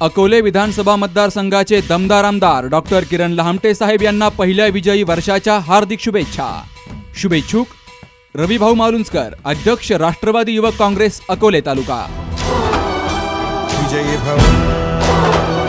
अकोले विधानसभा मतदारसंघाचे दमदार आमदार डॉक्टर किरण लहामटे साहेब यांना पहिल्या विजयी वर्षाच्या हार्दिक शुभेच्छा। शुभेच्छुक रविभाऊ मालुंजकर, अध्यक्ष राष्ट्रवादी युवक काँग्रेस अकोले तालुका। विजयी भाऊ